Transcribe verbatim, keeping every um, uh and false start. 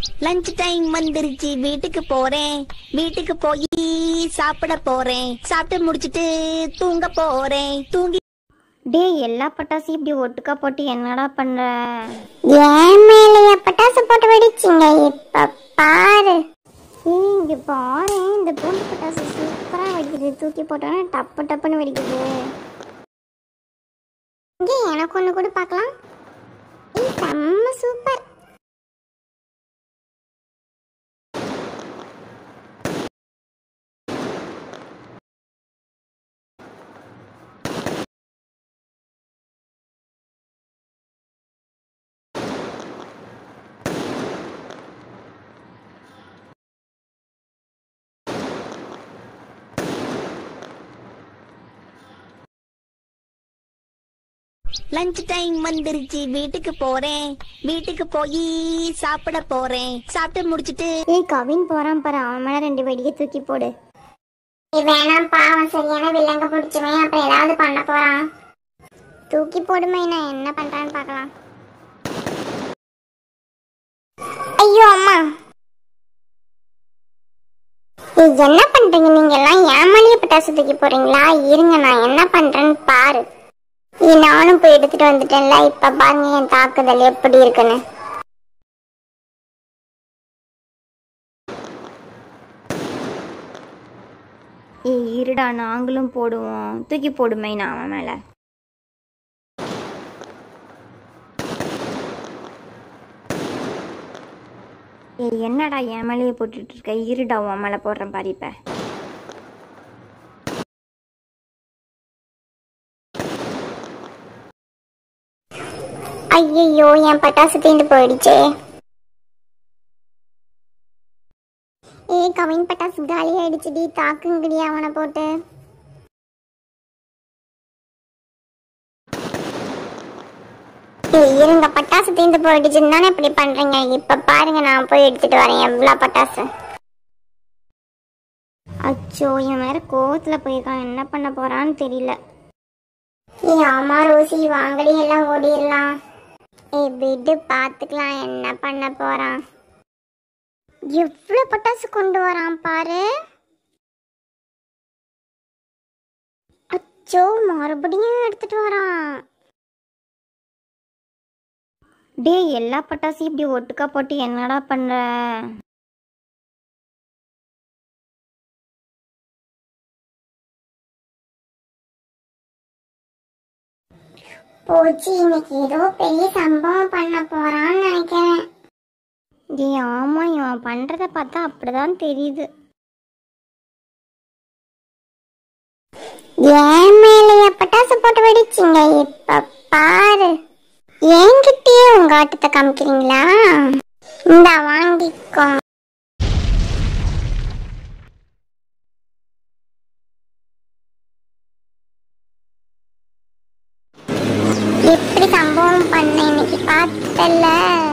Lunch time வந்துருச்சு, வீட்டுக்கு போறேன். வீட்டுக்கு போய் சாப்பிட போறேன். சாப்பிட்டு முடிச்சிட்டு தூங்க போறேன். தூங்கி டே எல்லா பட்டாசையும் இப்படி ஒட்டுக்கா போட்டு என்னடா பண்ற? ஏன் மேலையா பட்டாசு போட்டு வெடிச்சிங்க? இப்ப பாரு. ஏய் இங்க பாரு, இந்த பூண்டு பட்டாசு சூப்பரா வெடிக்குது. தூக்கி போட்டோன்னா டப்பு டப்புன்னு வெடிக்குது. இங்கே எனக்கு ஒண்ணு கூட பார்க்கலாம். ஏய் செம்ம சூப்பர். லஞ்ச் டைம் வந்துருச்சு, வீட்டுக்கு போறேன். வீட்டுக்கு போய் சாப்பிட போறேன். சாப்பிட்டு முடிச்சிட்டு ஏய் கவின் போறான் பாரு, அவன் மேல ரெண்டு வெடியை தூக்கி போடு. வேணாம் பாவம், சரியான வில்லங்க பிடிச்சுவேன். அப்புறம் ஏதாவது பண்ண போறான். தூக்கி போடுமே, நான் என்ன பண்றான்னு பார்க்கலாம். ஐயோ அம்மா, என்ன பண்றீங்க நீங்க எல்லாம்? ஏமாலிய பட்டாசு தூக்கி போறீங்களா? இருங்க நான் என்ன பண்றேன்னு பாரு. நானும் போய் எடுத்துட்டு வந்துட்டேன்ல, இப்ப பாருங்க என் தாக்குதல் எப்படி இருக்குன்னு. ஏய் இருடா, நாங்களும் போடுவோம். தூக்கி போடுமே நான் அவன் மேல. ஏய் என்னடா என் மேலேயே போட்டுட்டு இருக்க? இருடா உன் மேல போடுறேன் பாரு. இப்ப ஐயோ என் பட்டாசு தீண்டு போயிடுச்சே. ஏ கவின் பட்டாசு காலி ஆயிடுச்சுடி, தாக்குங்கடி அவனை போட்டு. இருங்க, பட்டாசு தீந்து போயிடுச்சுன்னு தானே இப்படி பண்றீங்க? இப்ப பாருங்க நான் போய் எடுத்துட்டு வரேன் எவ்வளவு பட்டாசு. அச்சோ என் வேற கோவத்துல போயிருக்கான், என்ன பண்ண போறான்னு தெரியல. ஏ ஆமா ரோசி, வாங்கடி எல்லாம் ஓடிடலாம். ஏ விடு பாத்துக்கலாம், என்ன பண்ண போறான். எவ்வளவு பட்டாசு கொண்டு வரான் பாரு. அச்சோ மறுபடியும் எடுத்துட்டு வரான். டே எல்லா பட்டாசையும் இப்படி ஒட்டுக்கா போட்டு என்னடா பண்ற? போச்சு, இன்னைக்கு ஏதோ பெரிய சம்பவம் பண்ண போறான்னு நினைக்கிறேன். டே ஆமா, இவன் பண்றத பார்த்தா அப்படிதான் தெரியுது. ஏன் மேலையா பட்டாசு போட்டு வெடிச்சிங்க? இப்ப பாரு. என்கிட்டயே உங்க ஆட்டத்தை காமிக்கிறீங்களா? இந்த வாங்கிக்கோ. எப்படி சம்பவம் பண்ண இன்னைக்கு பார்த்தல.